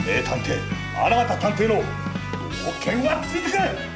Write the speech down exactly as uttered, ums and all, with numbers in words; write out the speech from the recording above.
名探偵荒形探偵の冒険は続く。